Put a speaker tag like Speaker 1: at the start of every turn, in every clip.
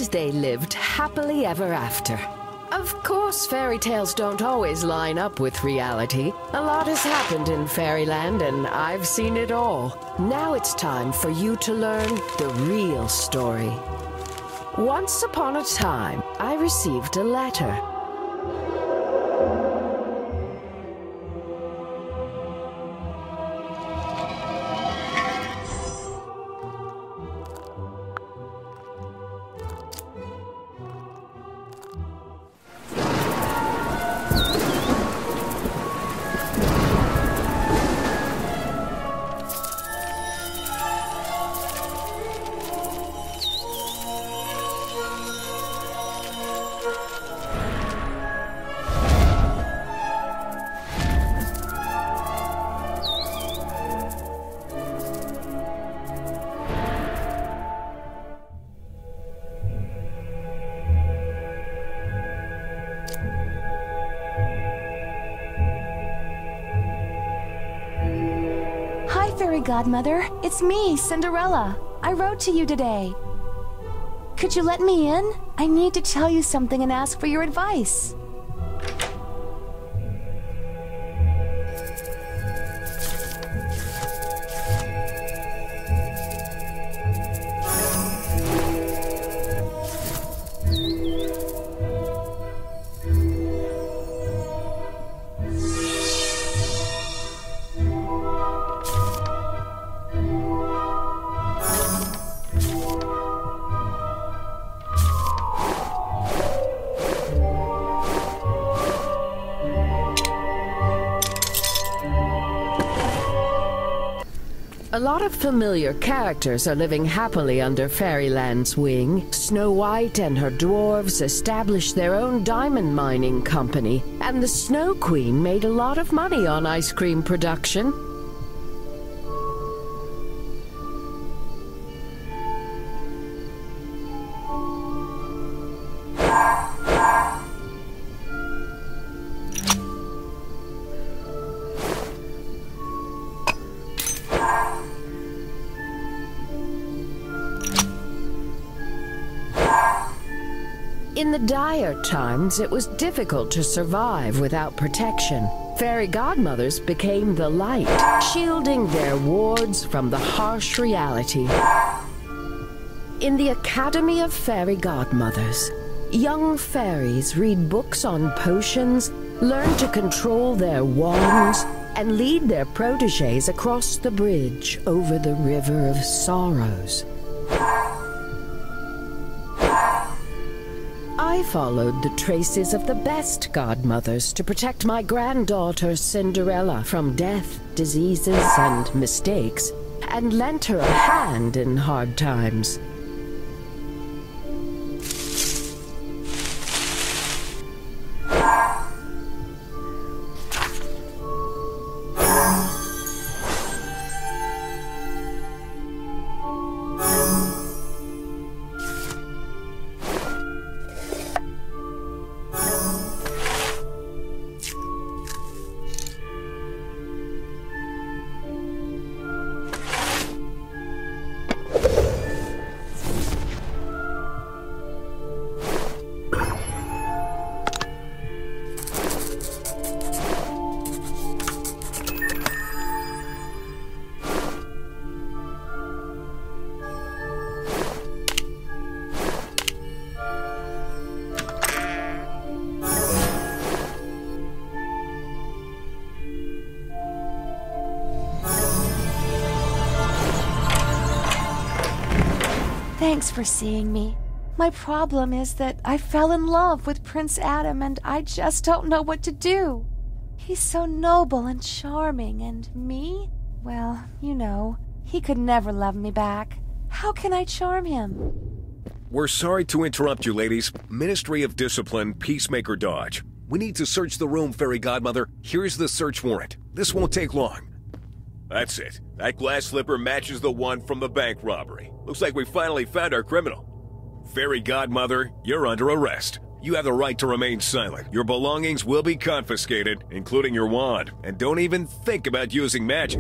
Speaker 1: they lived happily ever after. Of course, fairy tales don't always line up with reality. A lot has happened in fairyland, and I've seen it all. Now it's time for you to learn the real story. Once upon a time, I received a letter.
Speaker 2: Fairy Godmother, it's me, Cinderella. I wrote to you today. Could you let me in? I need to tell you something and ask for your advice.
Speaker 1: A lot of familiar characters are living happily under Fairyland's wing. Snow White and her dwarves established their own diamond mining company, and the Snow Queen made a lot of money on ice cream production. In the dire times, it was difficult to survive without protection. Fairy godmothers became the light, shielding their wards from the harsh reality. In the Academy of Fairy Godmothers, young fairies read books on potions, learn to control their wands, and lead their protégés across the bridge over the River of Sorrows. I followed the traces of the best godmothers to protect my granddaughter Cinderella from death, diseases, and mistakes, and lent her a hand in hard times.
Speaker 2: Thanks for seeing me. My problem is that I fell in love with Prince Adam and I just don't know what to do. He's so noble and charming, and me? Well, you know, he could never love me back. How can I charm him?
Speaker 3: We're sorry to interrupt you, ladies. Ministry of Discipline, Peacemaker Dodge. We need to search the room, Fairy Godmother. Here's the search warrant. This won't take long. That's it. That glass slipper matches the one from the bank robbery. Looks like we finally found our criminal. Fairy Godmother, you're under arrest. You have the right to remain silent. Your belongings will be confiscated, including your wand. And don't even think about using magic.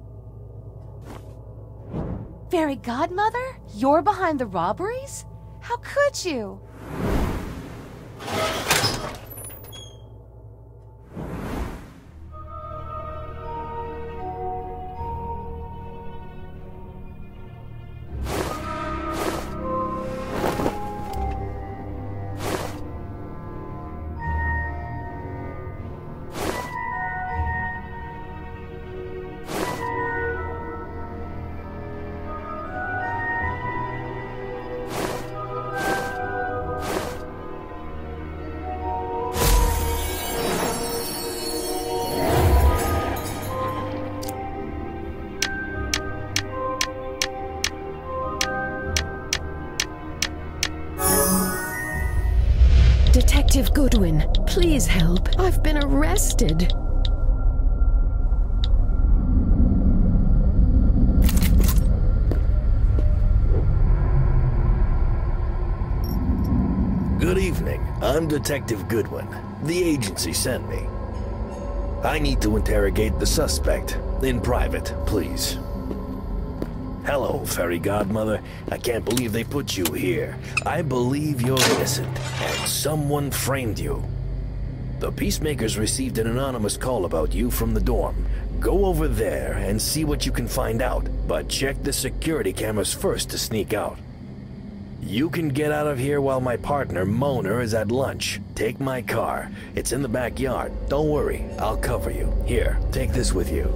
Speaker 2: Fairy Godmother? You're behind the robberies? How could you?
Speaker 1: Detective Goodwin, please help. I've been arrested.
Speaker 4: Good evening. I'm Detective Goodwin. The agency sent me. I need to interrogate the suspect. In private, please. Hello, Fairy Godmother. I can't believe they put you here. I believe you're innocent, and someone framed you. The Peacemakers received an anonymous call about you from the dorm. Go over there and see what you can find out, but check the security cameras first to sneak out. You can get out of here while my partner, Moner, is at lunch. Take my car. It's in the backyard. Don't worry, I'll cover you. Here, take this with you.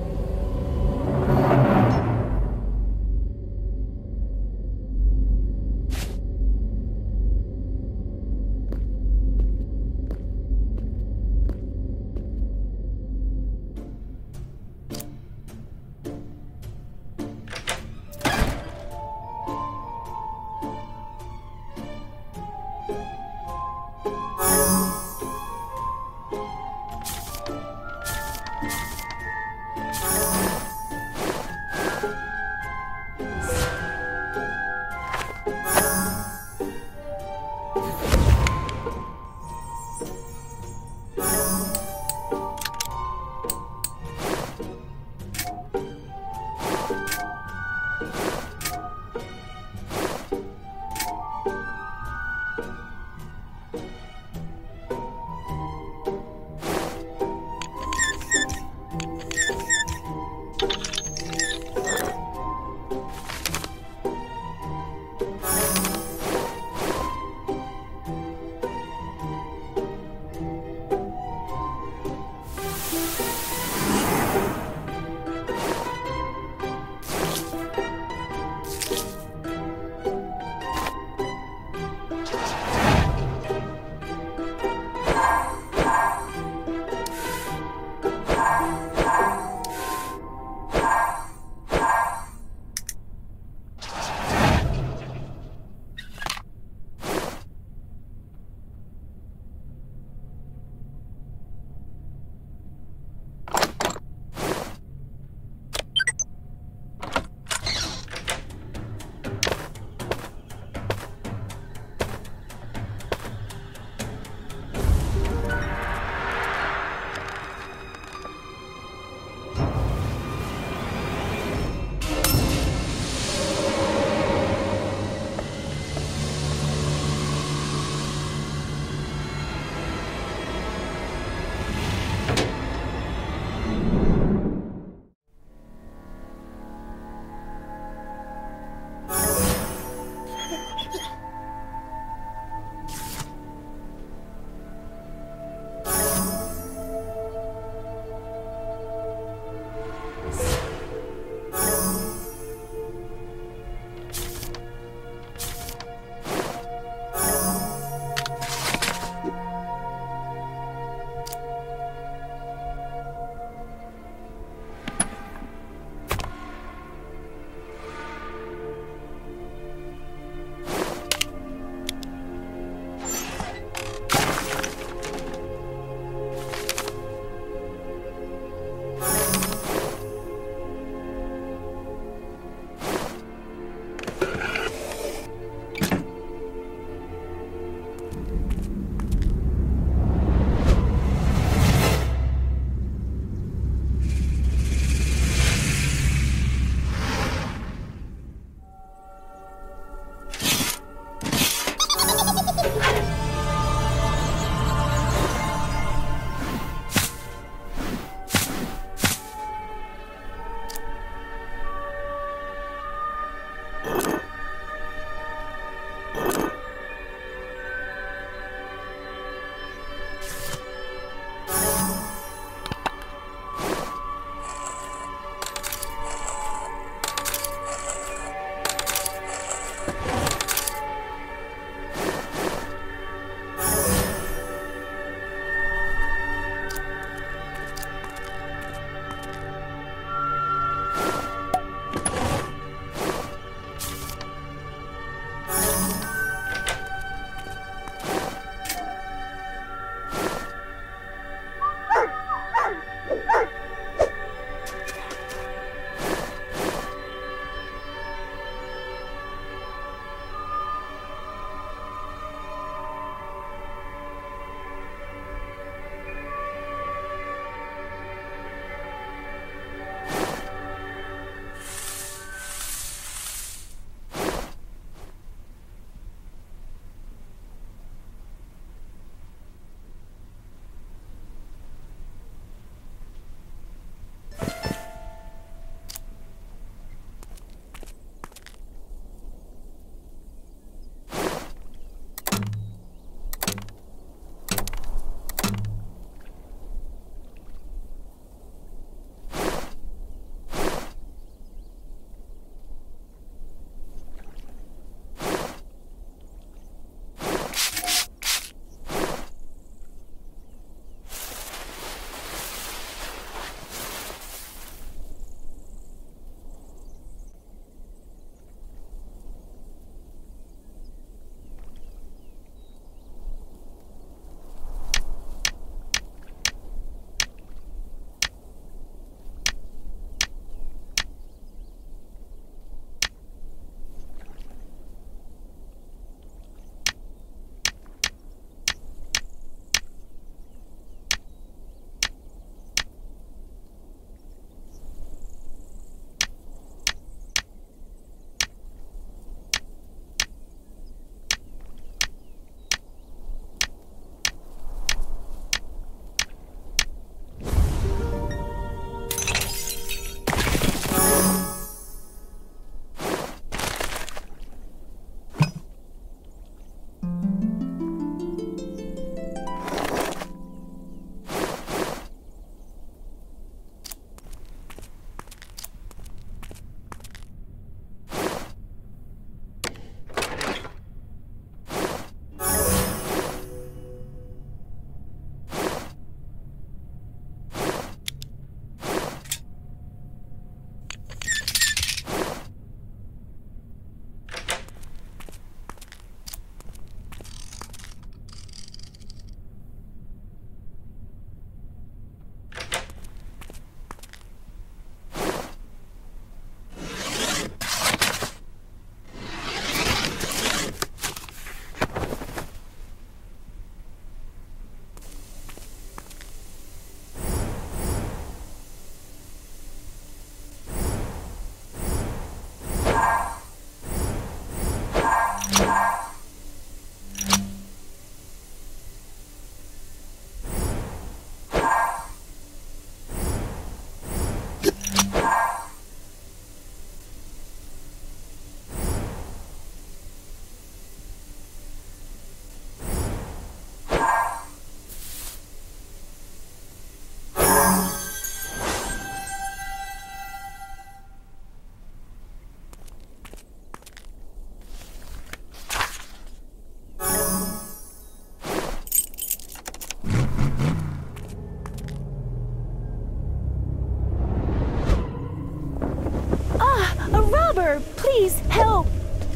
Speaker 2: Godmother, please help!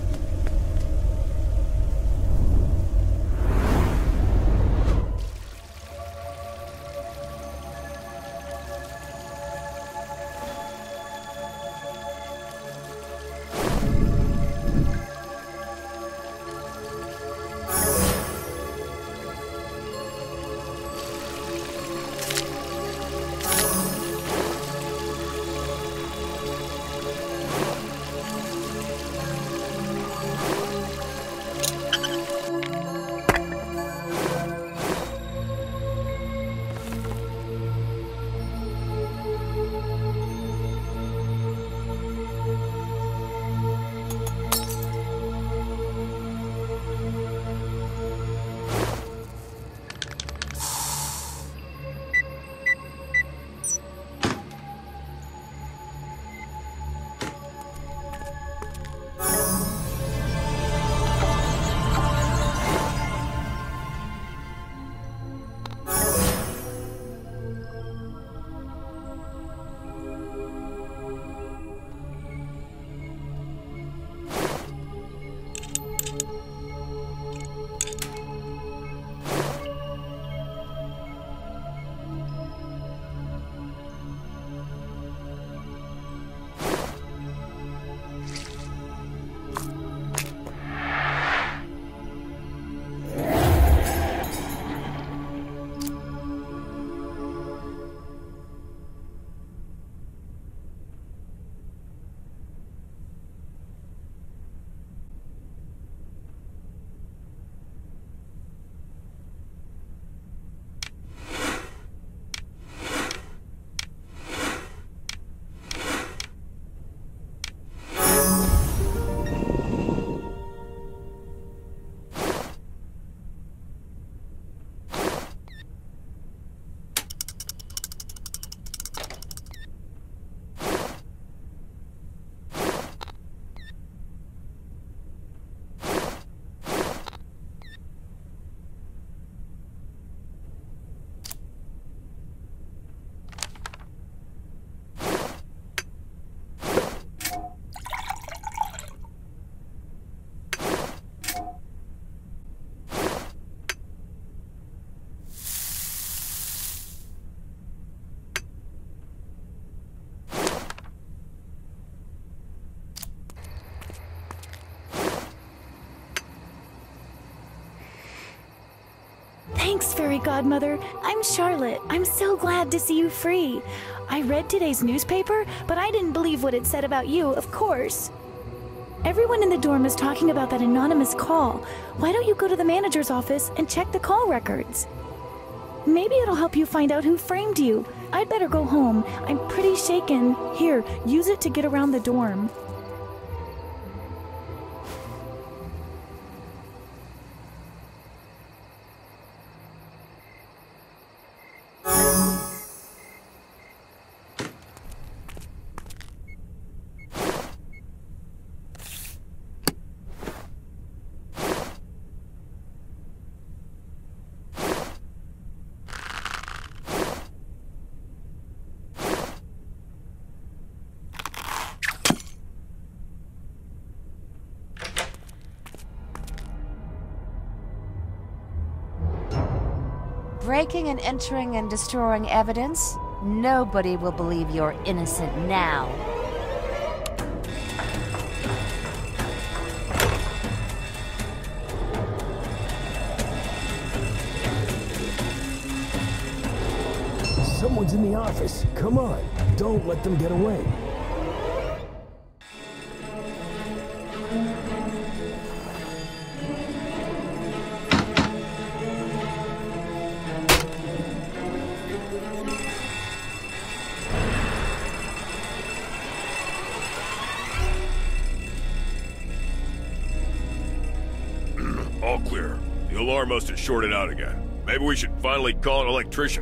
Speaker 5: Thanks, Fairy Godmother. I'm Charlotte. I'm so glad to see you free. I read today's newspaper, but I didn't believe what it said about you, of course. Everyone in the dorm is talking about that anonymous call. Why don't you go to the manager's office and check the call records? Maybe it'll help you find out who framed you. I'd better go home. I'm pretty shaken. Here, use it to get around the dorm.
Speaker 2: Breaking and entering and destroying evidence? Nobody will believe you're innocent now.
Speaker 4: Someone's in the office. Come on. Don't let them get away.
Speaker 3: All clear. The alarm must have shorted out again. Maybe we should finally call an electrician.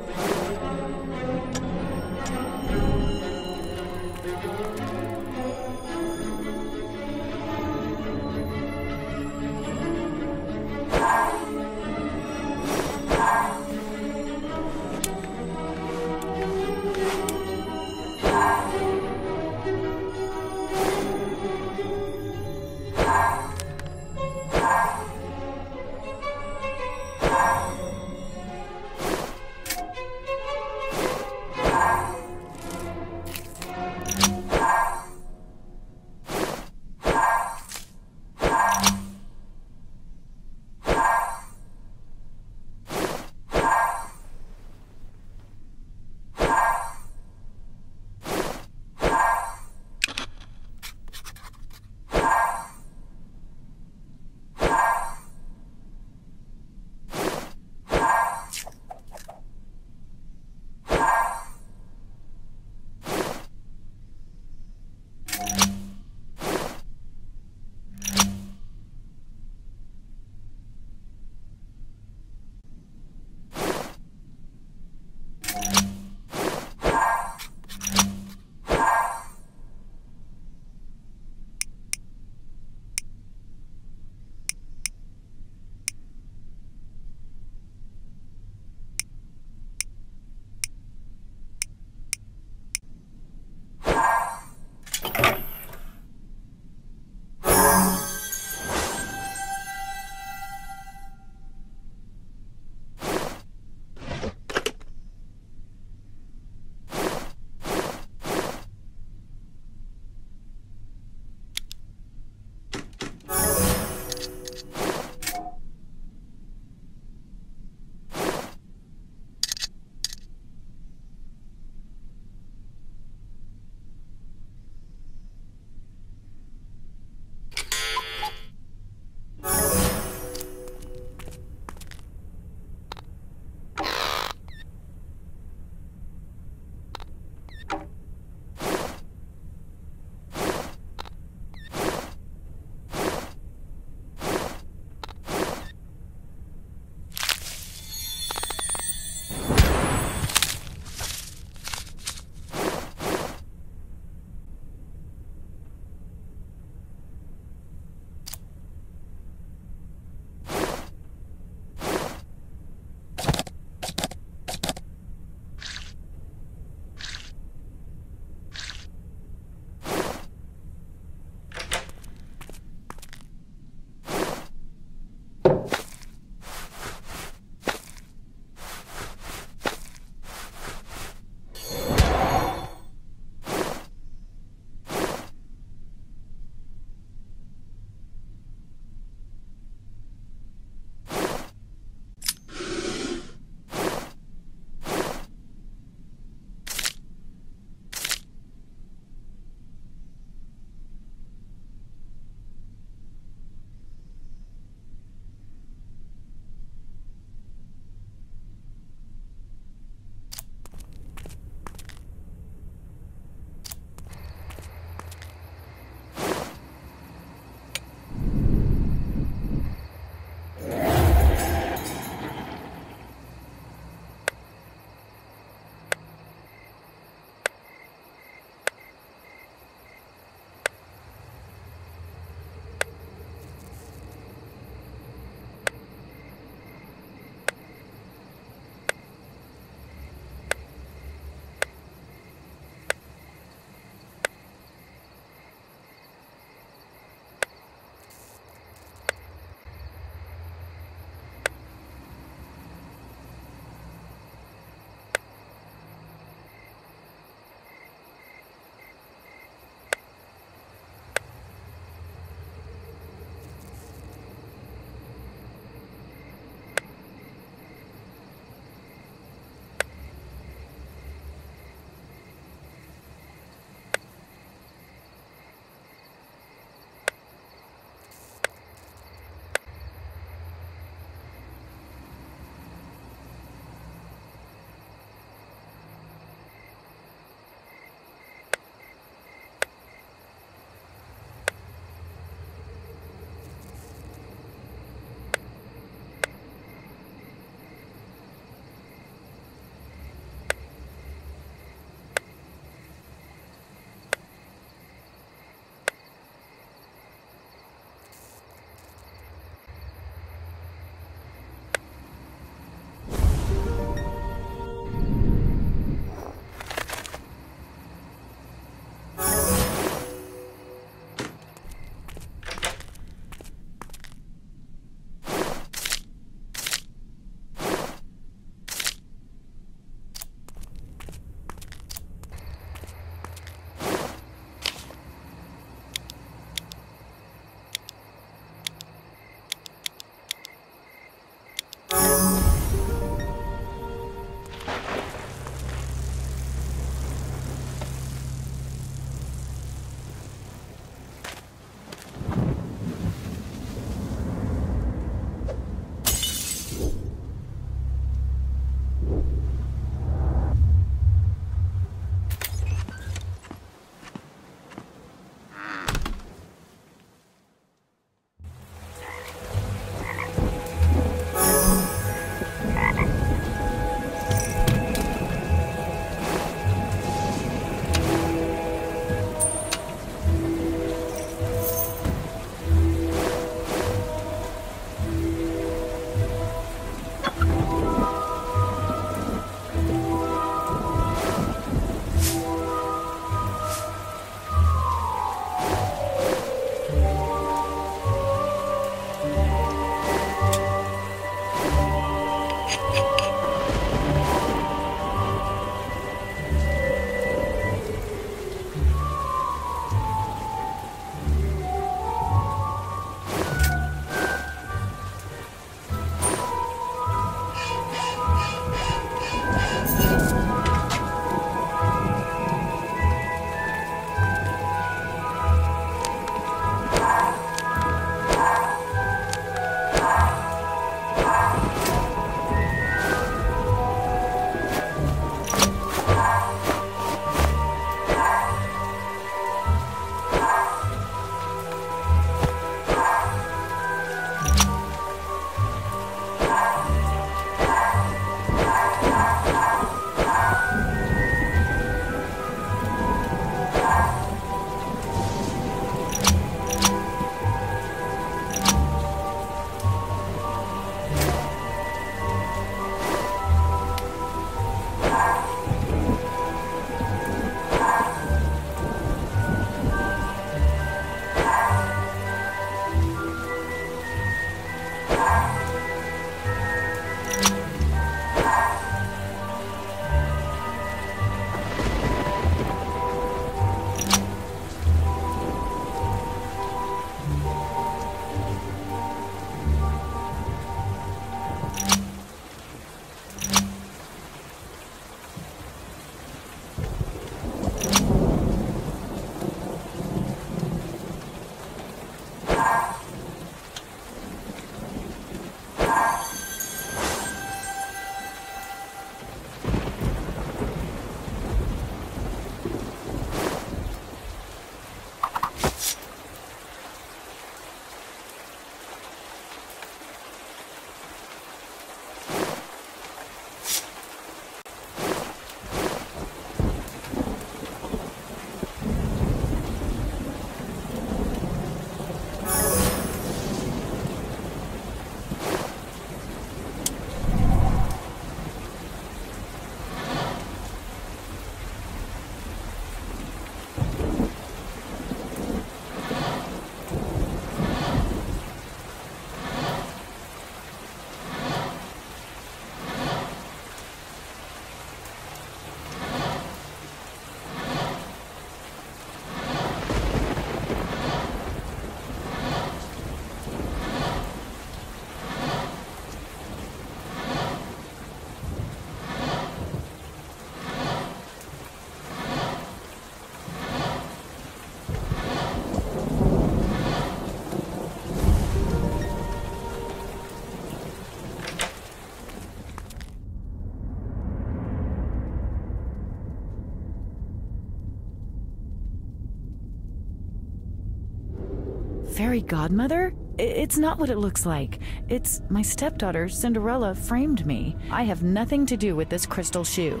Speaker 5: Fairy godmother? It's not what it looks like. It's my stepdaughter, Cinderella, framed me. I have nothing to do with this crystal shoe.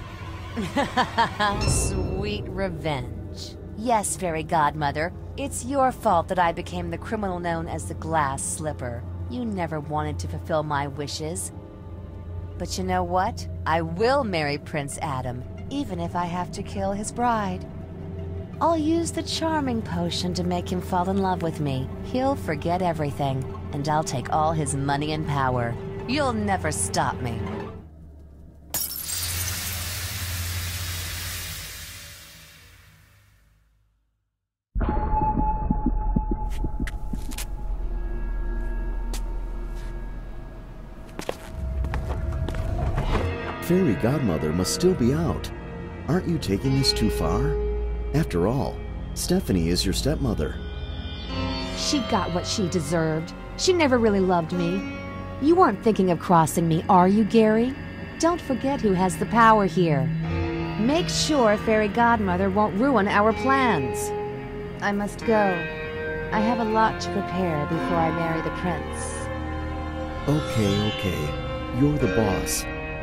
Speaker 2: Sweet revenge. Yes, Fairy Godmother, it's your fault that I became the criminal known as the Glass Slipper. You never wanted to fulfill my wishes. But you know what? I will marry Prince Adam, even if I have to kill his bride. I'll use the charming potion to make him fall in love with me. He'll forget everything, and I'll take all his money and power. You'll never stop me.
Speaker 6: Fairy Godmother must still be out. Aren't you taking this too far? After all, Stephanie is your stepmother.
Speaker 2: She got what she deserved. She never really loved me. You weren't thinking of crossing me, are you, Gary? Don't forget who has the power here. Make sure Fairy Godmother won't ruin our plans. I must go. I have a lot to prepare before I marry the prince.
Speaker 6: Okay. You're the boss.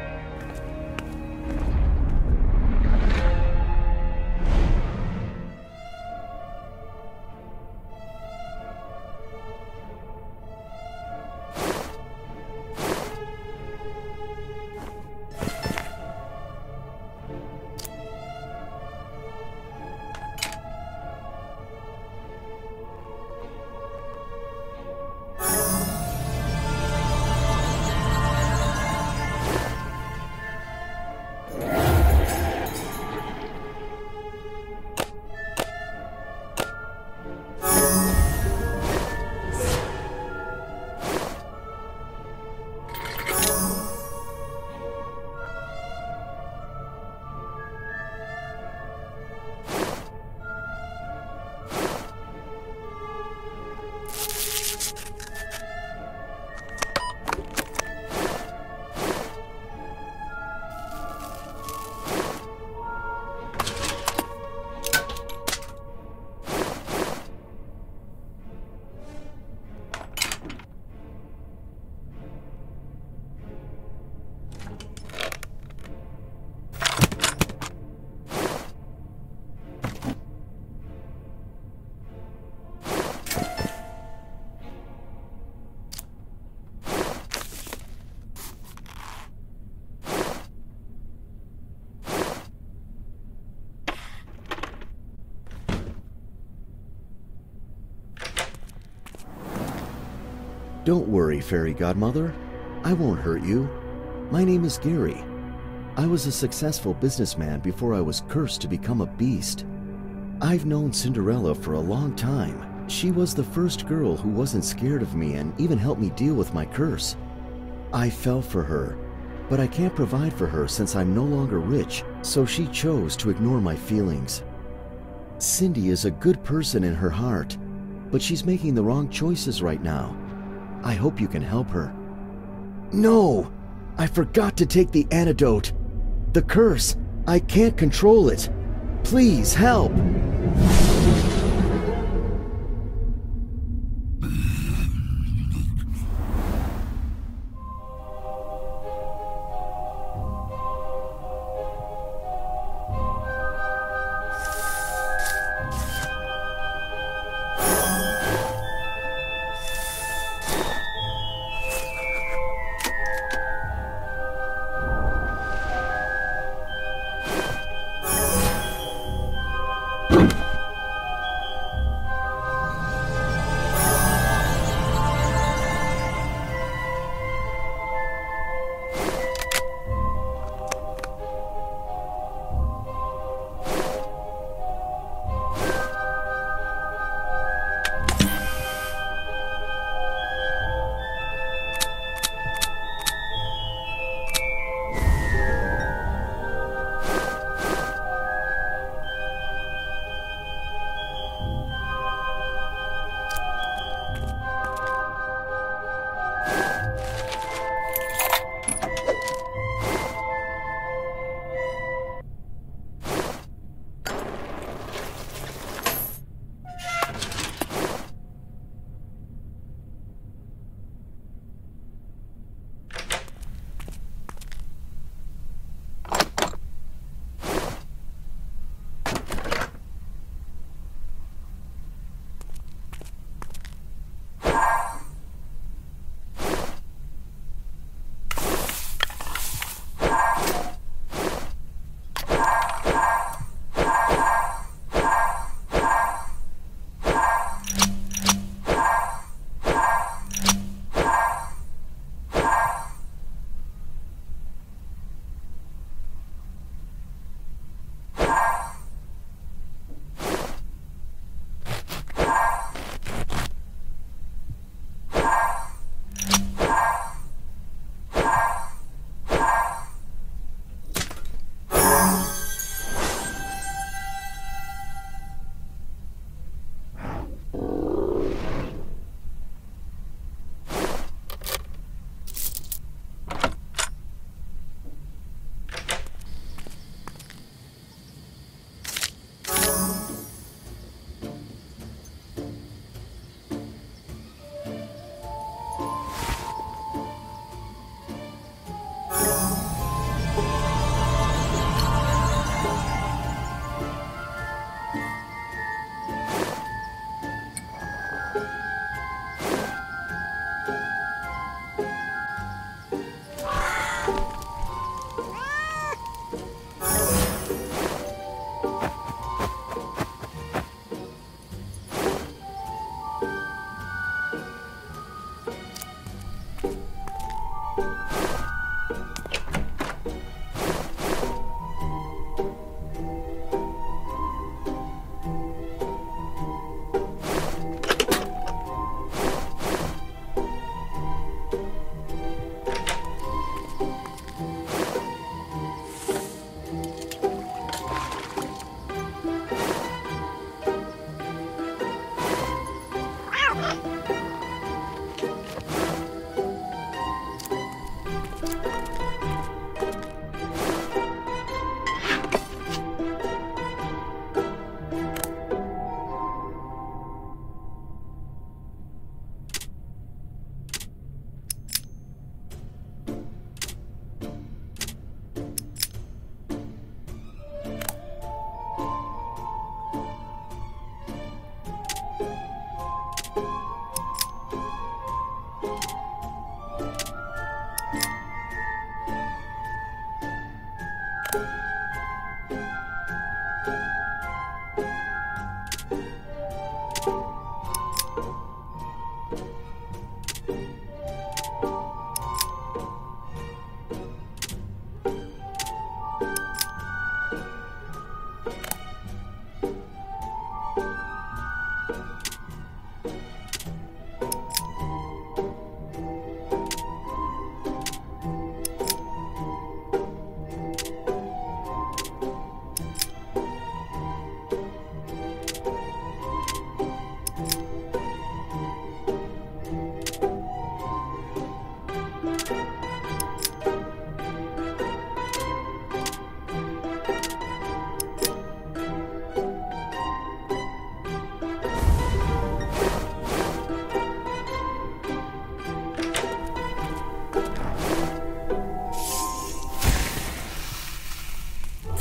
Speaker 6: Don't worry, Fairy Godmother. I won't hurt you. My name is Gary. I was a successful businessman before I was cursed to become a beast. I've known Cinderella for a long time. She was the first girl who wasn't scared of me and even helped me deal with my curse. I fell for her, but I can't provide for her since I'm no longer rich, so she chose to ignore my feelings. Cindy is a good person in her heart, but she's making the wrong choices right now. I hope you can help her. No! I forgot to take the antidote. The curse! I can't control it. Please help!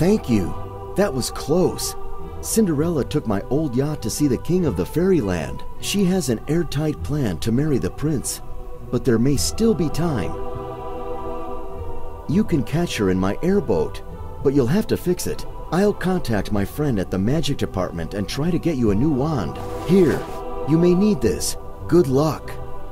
Speaker 6: Thank you. That was close. Cinderella took my old yacht to see the king of the fairyland. She has an airtight plan to marry the prince, but there may still be time. You can catch her in my airboat, but you'll have to fix it. I'll contact my friend at the magic department and try to get you a new wand. Here, you may need this. Good luck.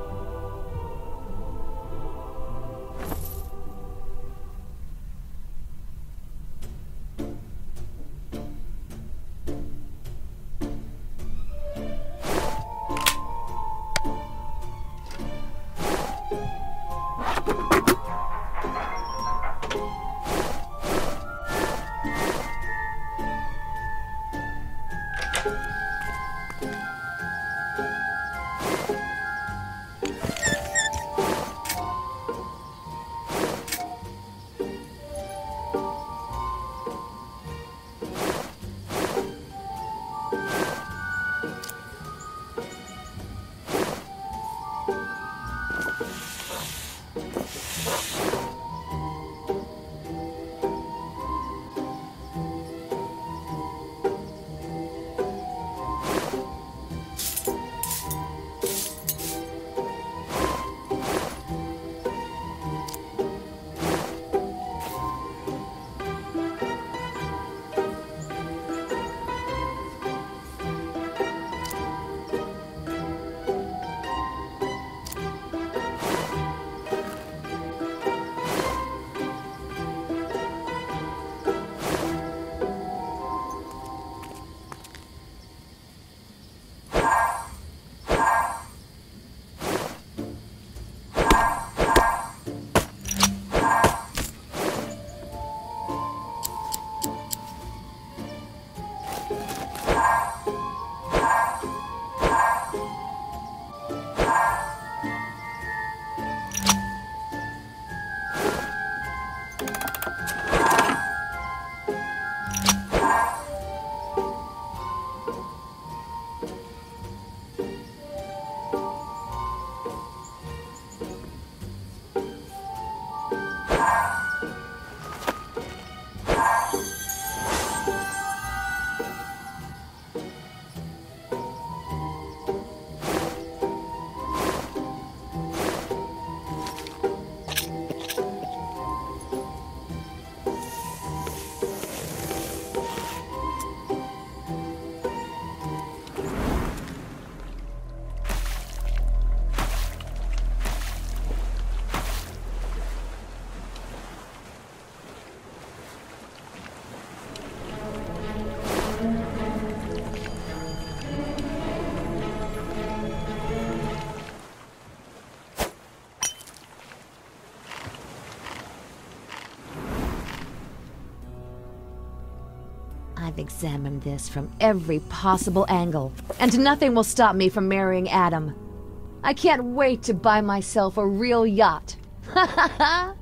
Speaker 7: I've examined this from every possible angle, and nothing will stop me from marrying Adam. I can't wait to buy myself a real yacht. Ha ha ha!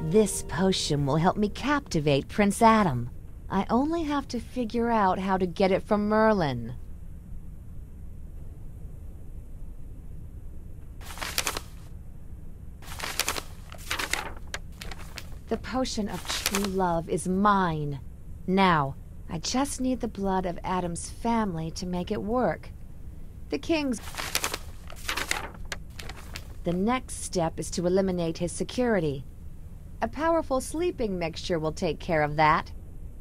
Speaker 7: This potion will help me captivate Prince Adam. I only have to figure out how to get it from Merlin. The potion of true love is mine. Now, I just need the blood of Adam's family to make it work. The king's... The next step is to eliminate his security. A powerful sleeping mixture will take care of that.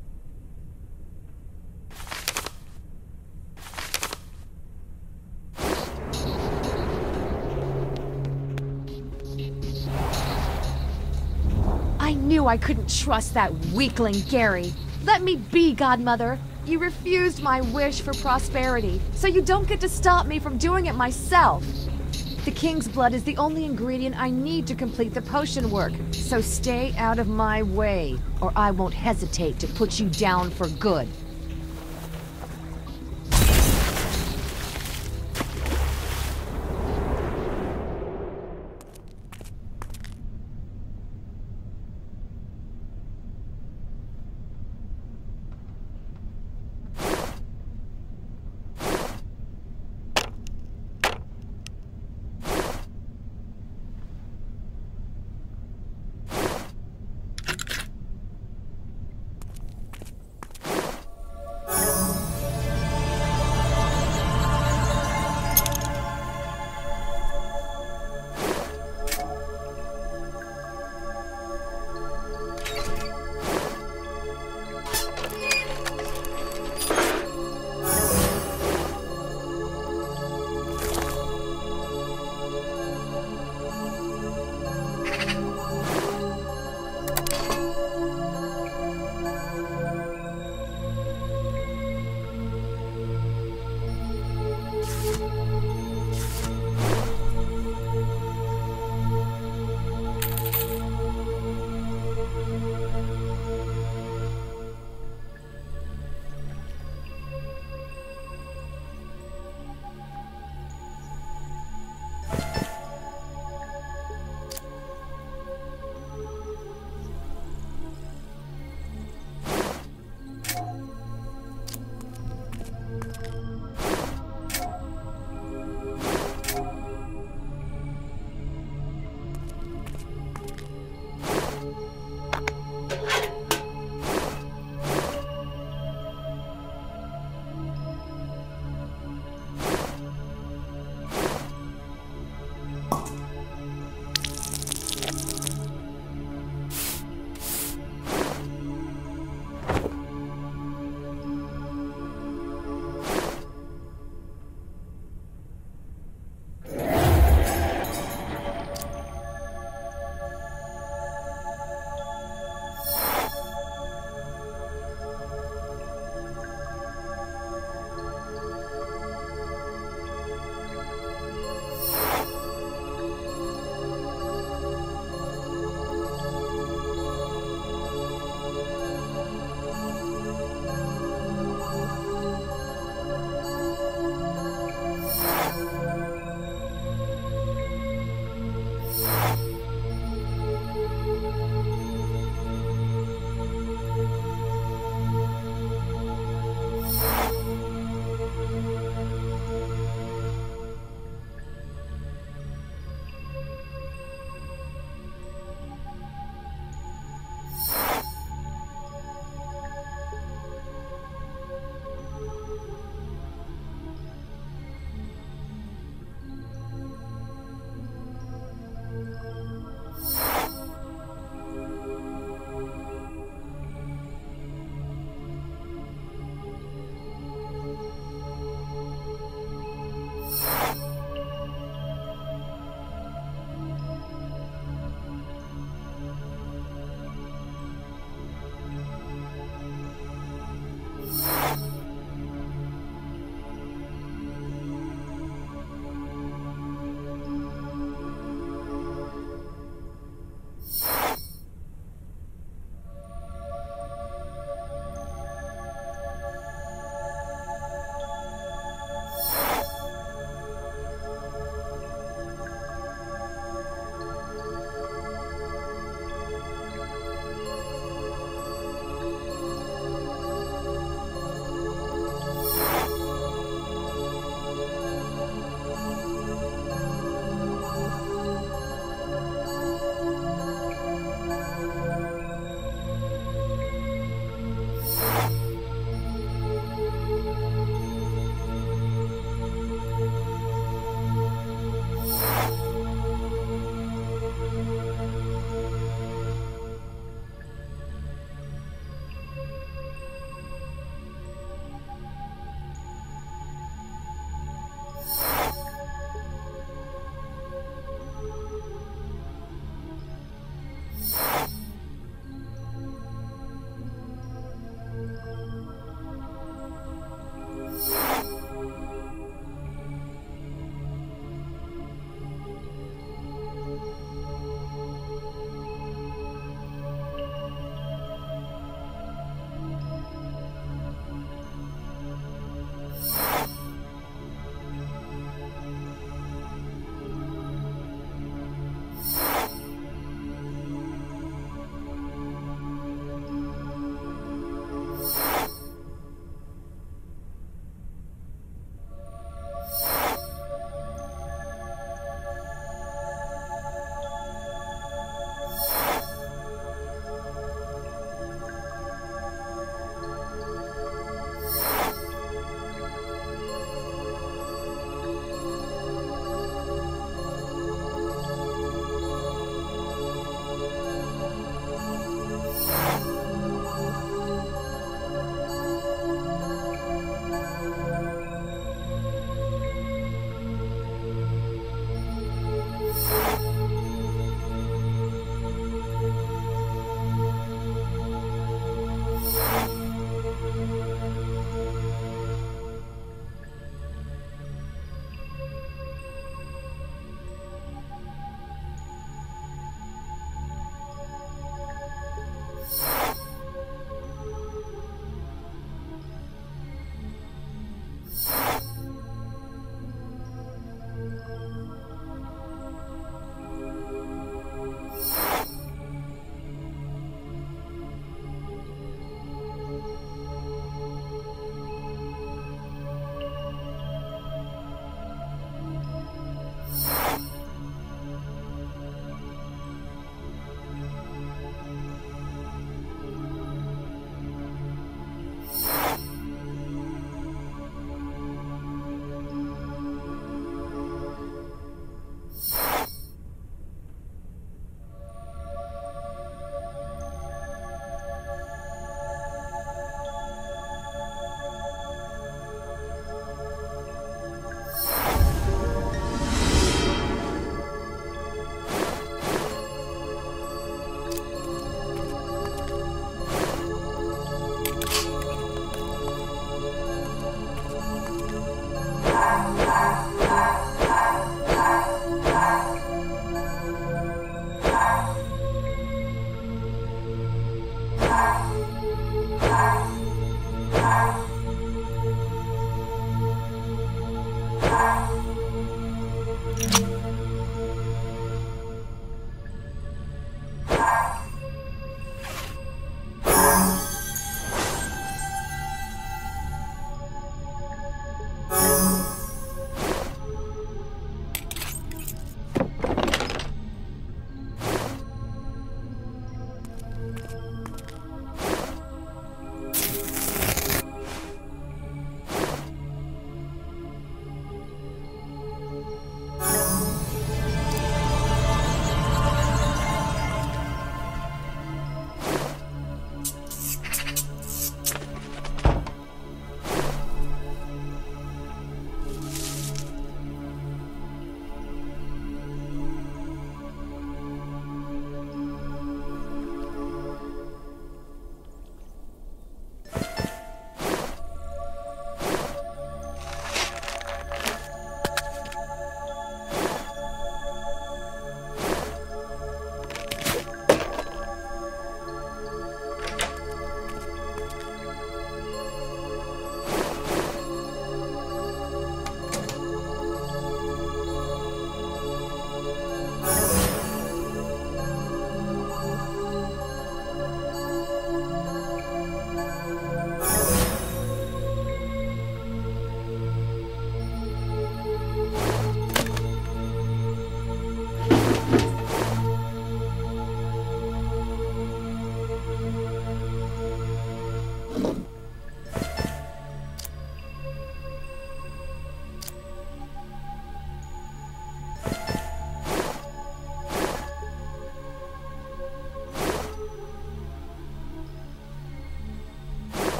Speaker 7: I knew I couldn't trust that weakling Gary. Let me be, Godmother. You refused my wish for prosperity, so you don't get to stop me from doing it myself. The king's blood is the only ingredient I need to complete the potion work, so stay out of my way, or I won't hesitate to put you down for good.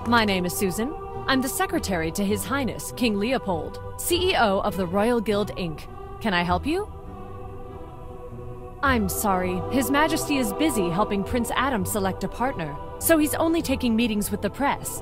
Speaker 8: My name is Susan. I'm the secretary to His Highness, King Leopold, CEO of the Royal Guild, Inc. Can I help you? I'm sorry. His Majesty is busy helping Prince Adam select a partner, so he's only taking meetings with the press.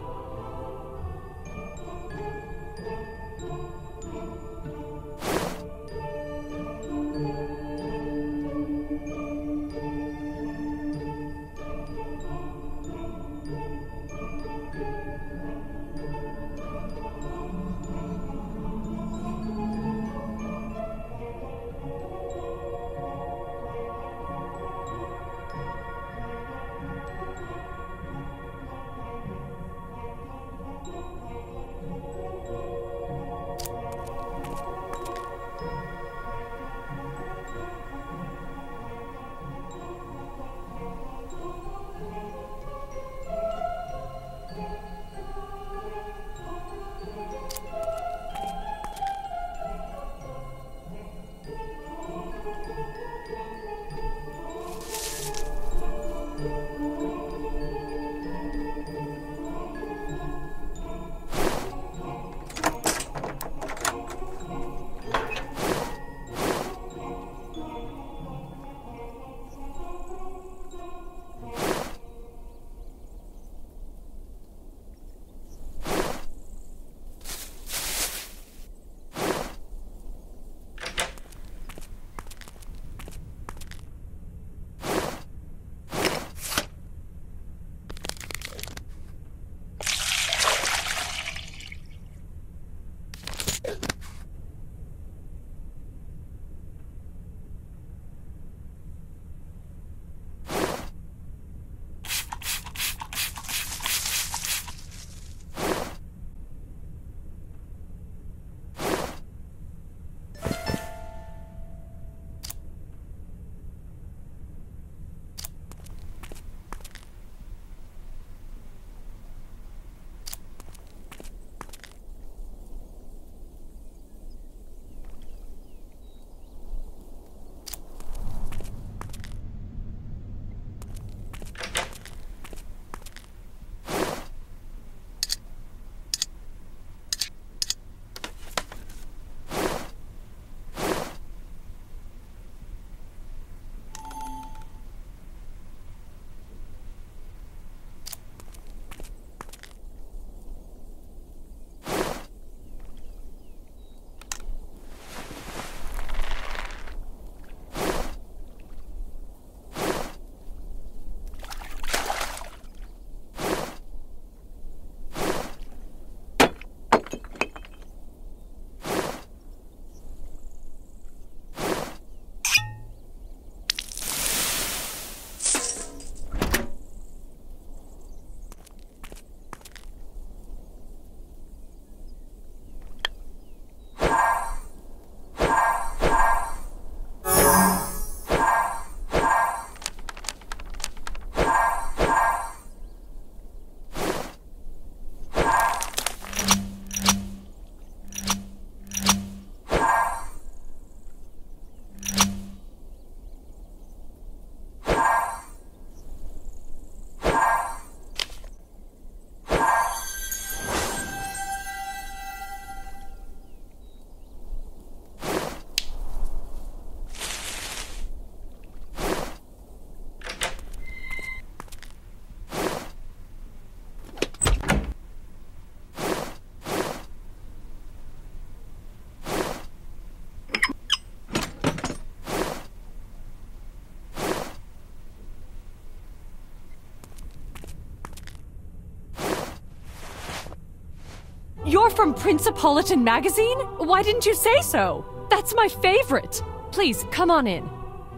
Speaker 8: You're from Principolitan Magazine? Why didn't you say so? That's my favorite. Please, come on in.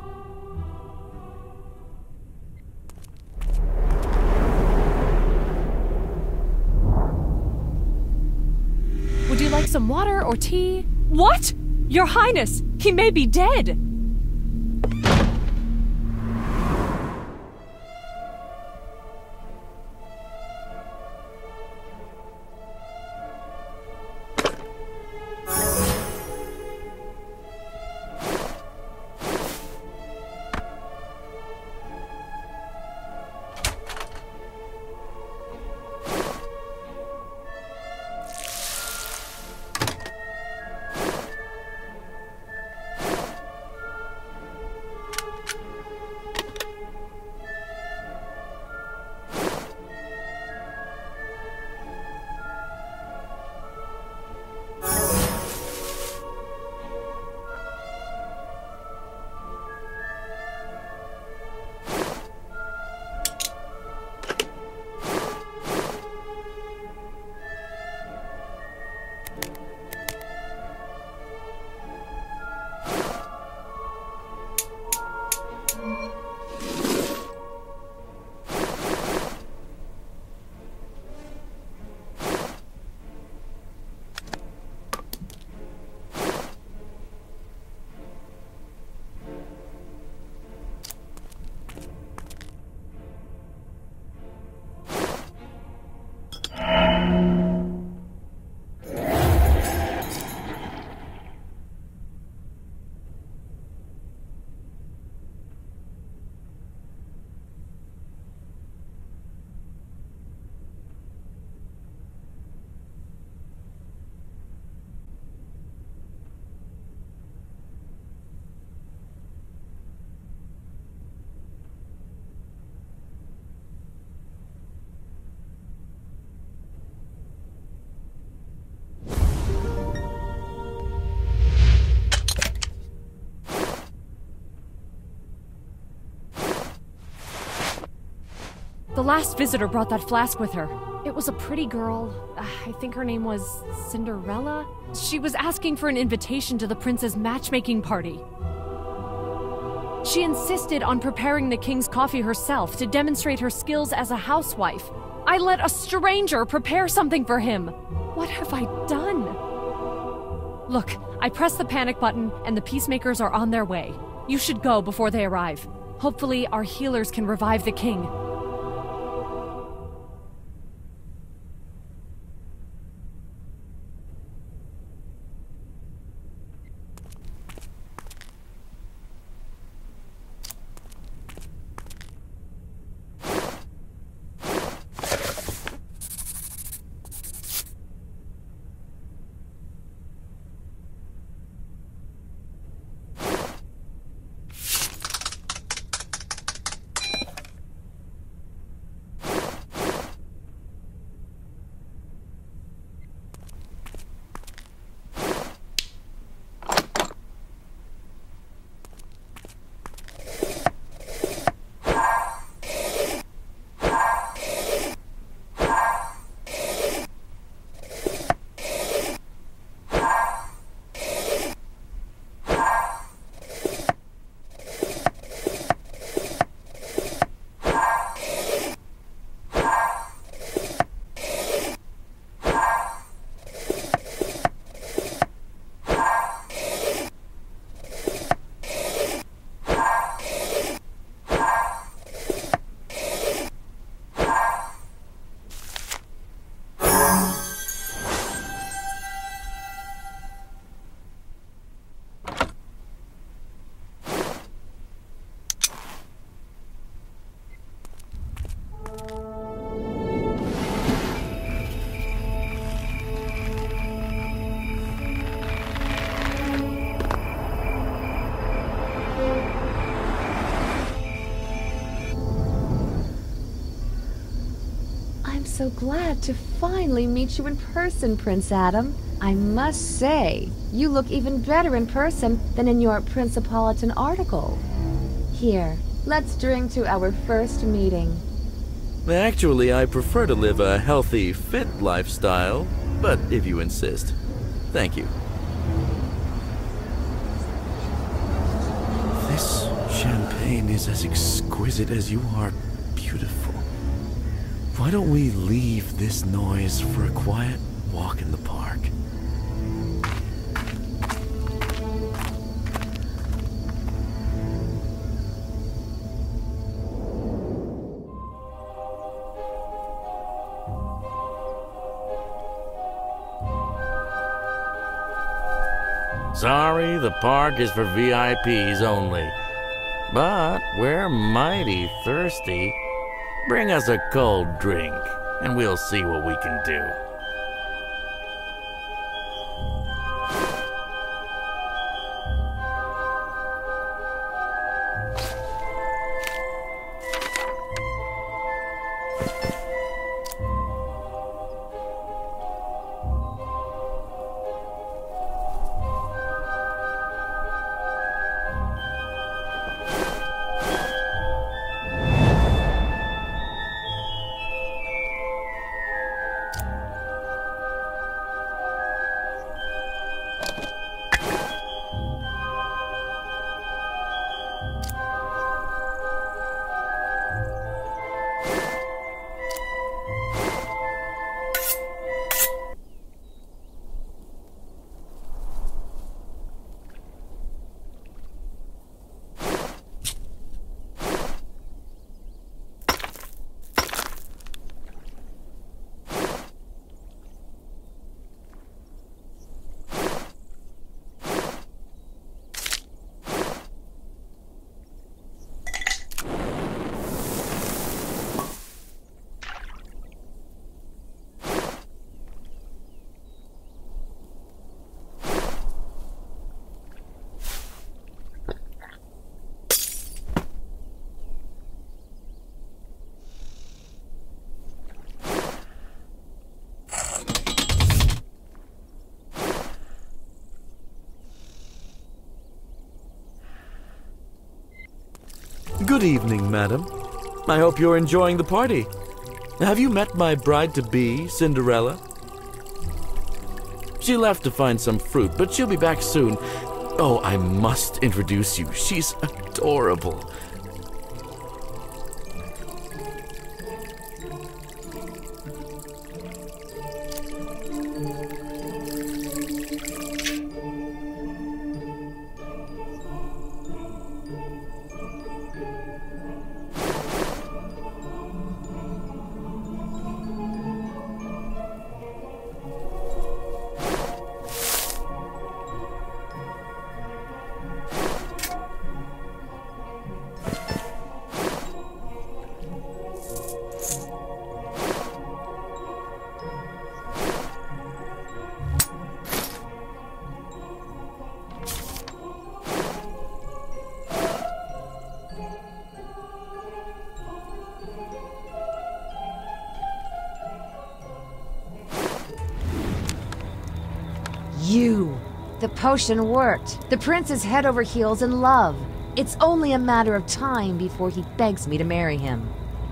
Speaker 8: Would you like some water or tea? What? Your Highness, he may be dead. The last visitor brought that flask with her. It was a pretty girl. I think her name was Cinderella. She was asking for an invitation to the prince's matchmaking party. She insisted on preparing the king's coffee herself to demonstrate her skills as a housewife. I let a stranger prepare something for him. What have I done? Look, I pressed the panic button and the peacemakers are on their way. You should go before they arrive. Hopefully, our healers can revive the king.
Speaker 7: So glad to finally meet you in person, Prince Adam. I must say, you look even better in person than in your Principolitan article. Here, let's drink to our first meeting.
Speaker 9: Actually, I prefer to live a healthy, fit lifestyle, but if you insist. Thank you. This champagne is as exquisite as you are beautiful. Why don't we leave this noise for a quiet walk in the park?
Speaker 10: Sorry, the park is for VIPs only. But we're mighty thirsty. Bring us a cold drink, and we'll see what we can do.
Speaker 9: Good evening, madam. I hope you're enjoying the party. Have you met my bride-to-be, Cinderella? She left to find some fruit, but she'll be back soon. Oh, I must introduce you. She's adorable.
Speaker 7: The potion worked. The prince is head over heels in love. It's only a matter of time before he begs me to marry him.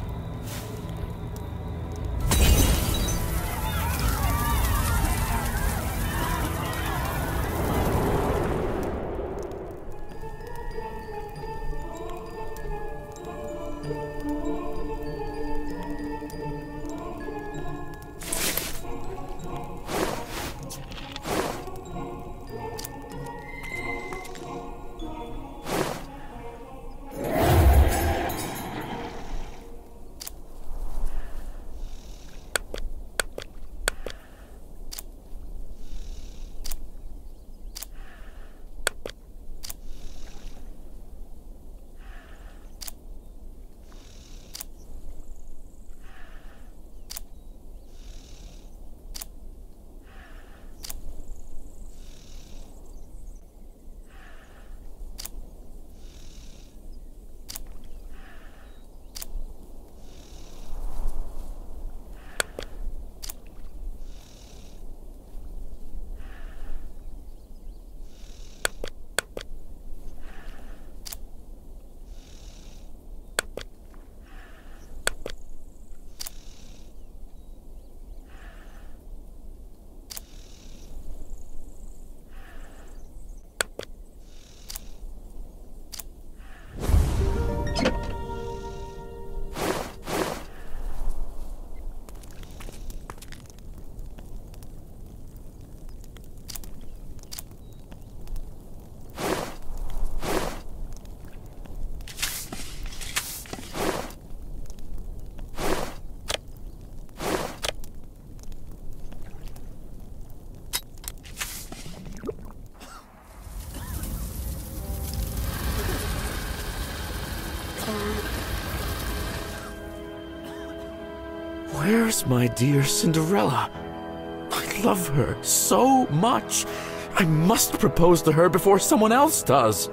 Speaker 9: Where's my dear Cinderella? I love her so much. I must propose to her before someone else does.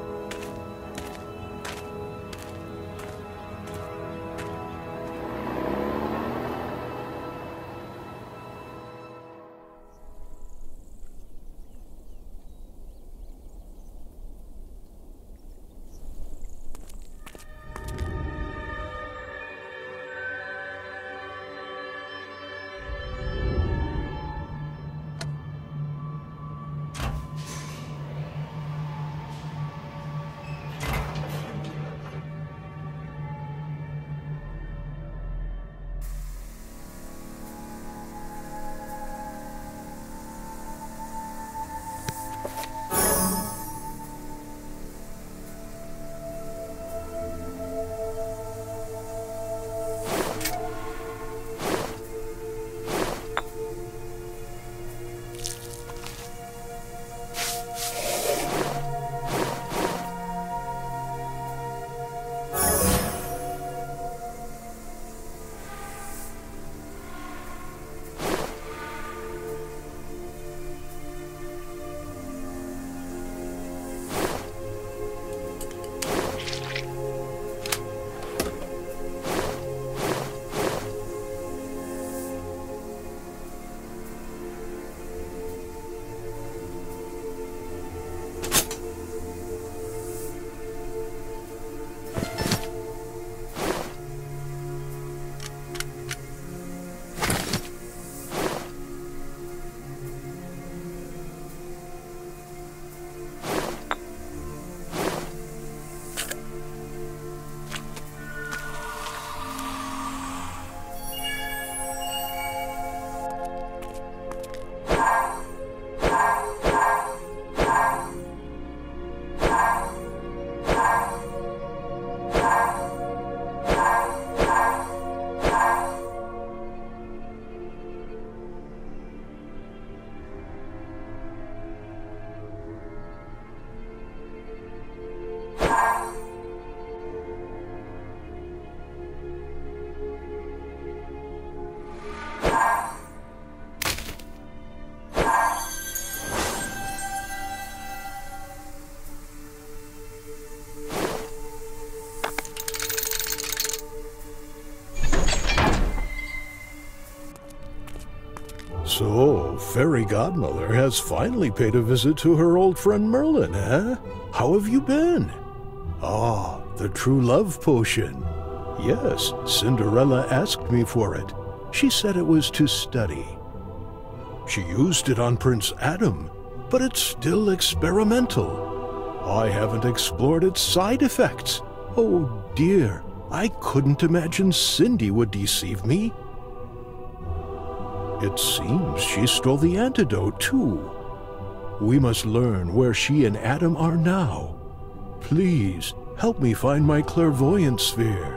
Speaker 11: So, Fairy Godmother has finally paid a visit to her old friend Merlin, eh? How have you been? Ah, the true love potion. Yes, Cinderella asked me for it. She said it was to study. She used it on Prince Adam, but it's still experimental. I haven't explored its side effects. Oh dear, I couldn't imagine Cindy would deceive me. It seems she stole the antidote, too. We must learn where she and Adam are now. Please, help me find my clairvoyant sphere.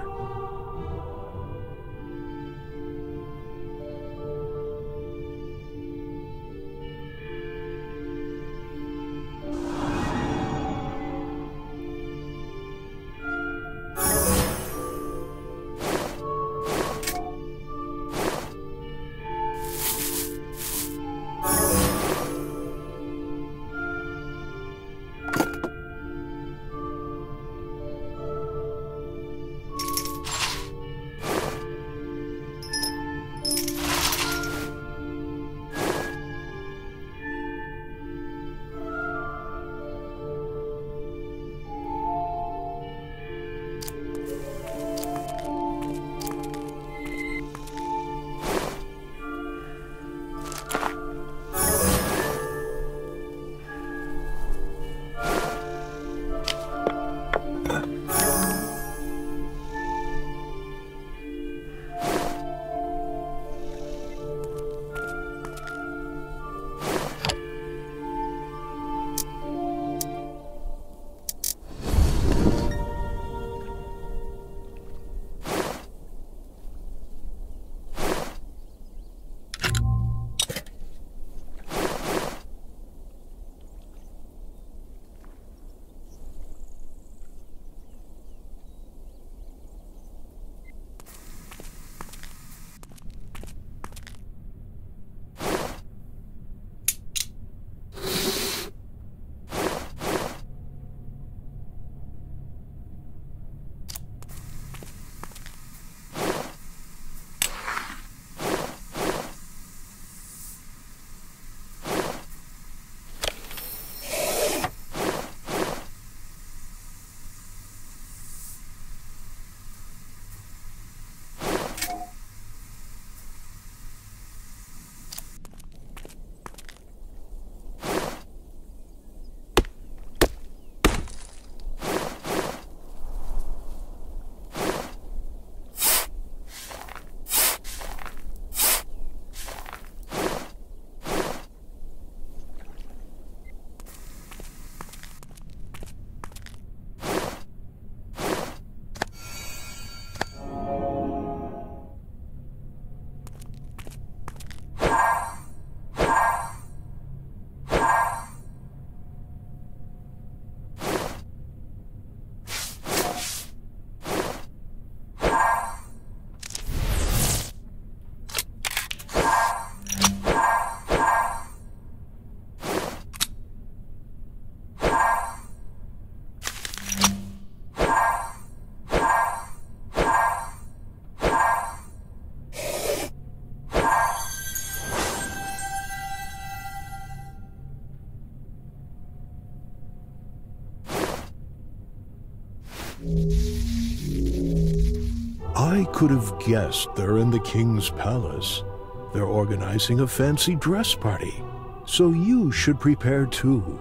Speaker 11: I could have guessed they're in the king's palace. They're organizing a fancy dress party, so you should prepare too.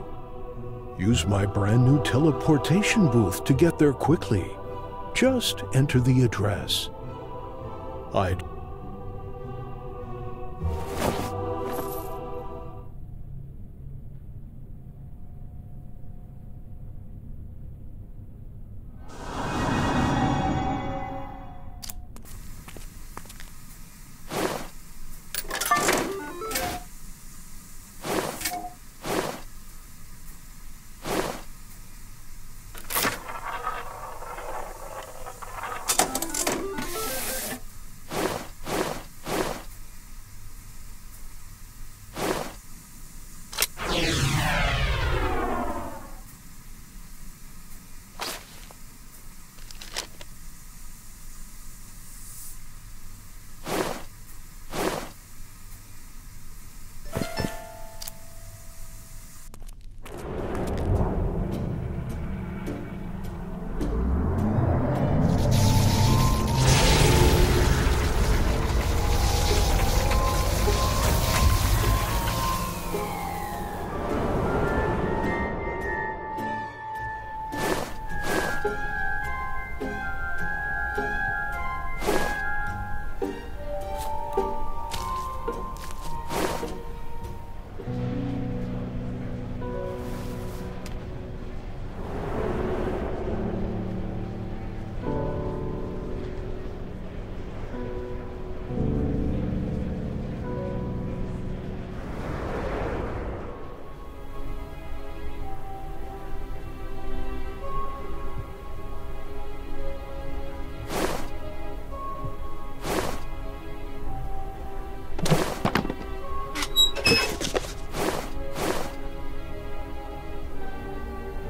Speaker 11: Use my brand new teleportation booth to get there quickly. Just enter the address. I'd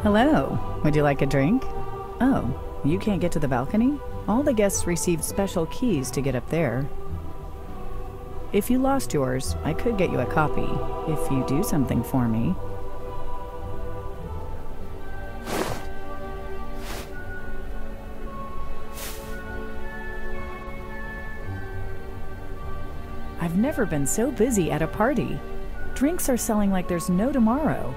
Speaker 12: Hello. Would you like a drink? Oh, you can't get to the balcony? All the guests received special keys to get up there. If you lost yours, I could get you a copy, if you do something for me. I've never been so busy at a party. Drinks are selling like there's no tomorrow.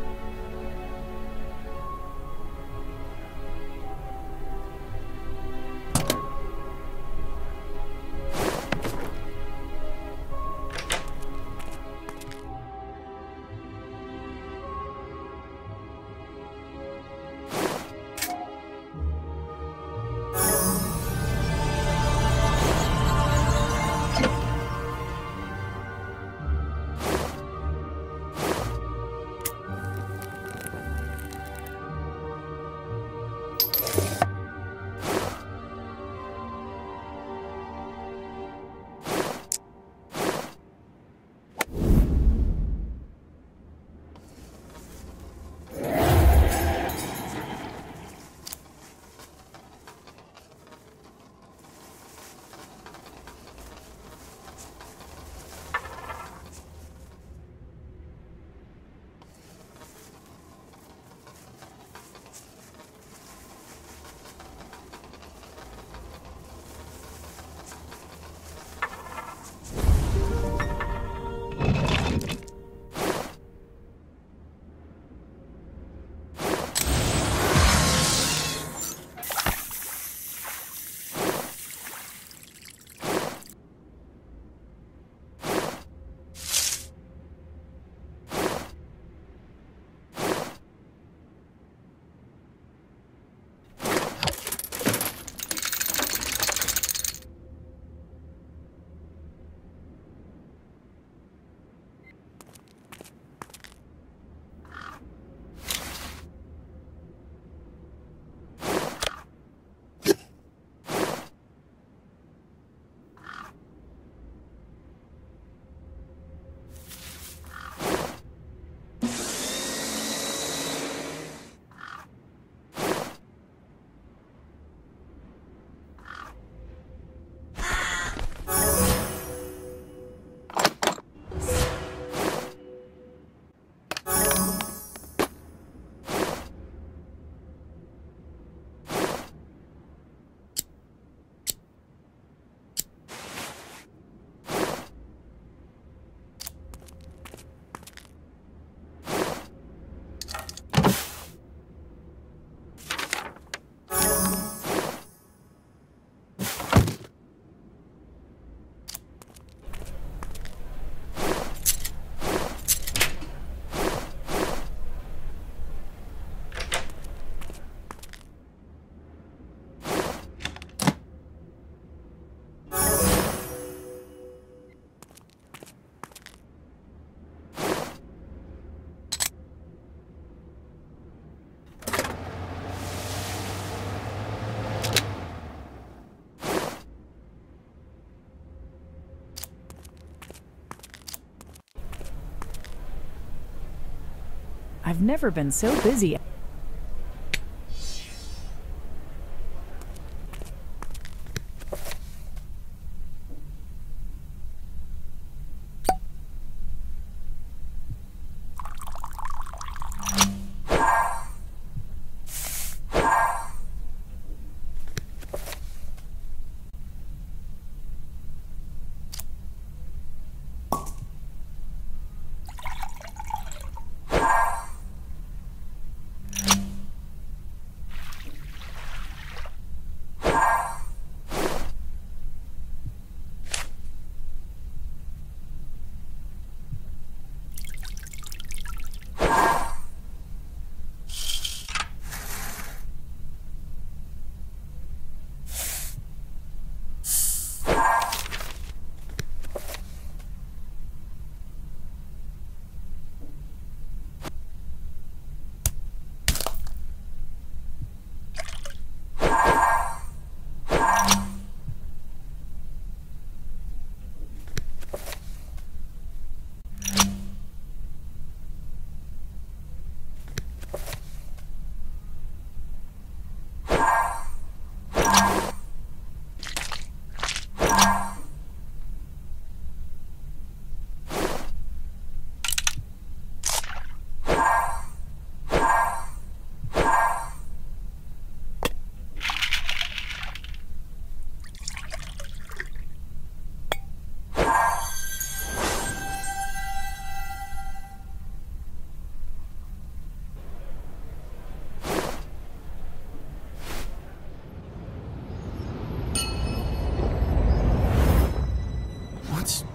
Speaker 12: I've never been so busy.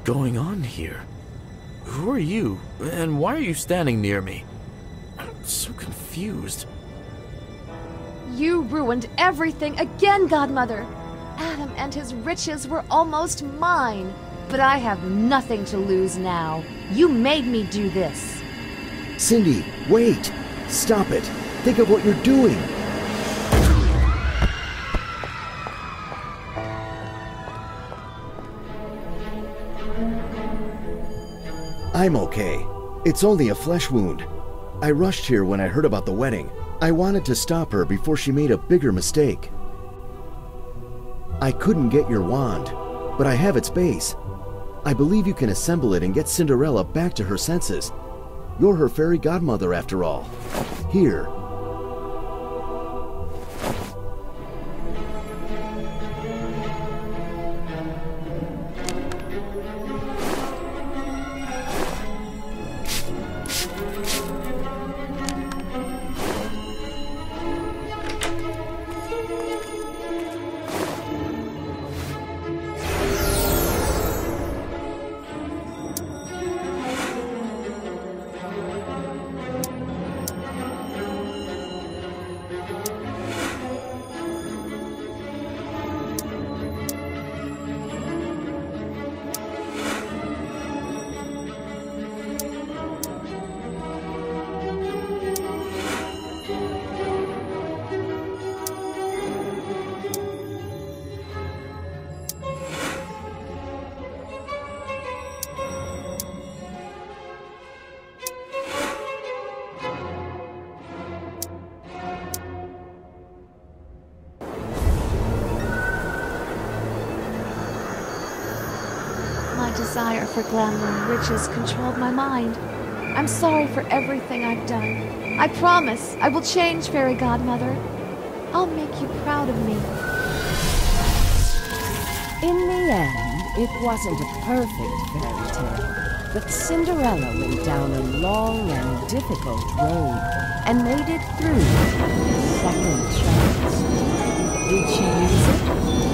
Speaker 9: going on here? Who are you, and why are you standing near me? I'm so confused.
Speaker 7: You ruined everything again, Godmother. Adam and his riches were almost mine. But I have nothing to lose now. You made me do this.
Speaker 6: Cindy, wait! Stop it! Think of what you're doing! I'm okay. It's only a flesh wound. I rushed here when I heard about the wedding. I wanted to stop her before she made a bigger mistake. I couldn't get your wand, but I have its base. I believe you can assemble it and get Cinderella back to her senses. You're her fairy godmother after all. Here.
Speaker 2: My desire for glamour and riches controlled my mind. I'm sorry for everything I've done. I promise I will change, Fairy Godmother. I'll make you proud of me.
Speaker 1: In the end, it wasn't a perfect fairy tale, but Cinderella went down a long and difficult road and made it through with a second chance. Did she use it?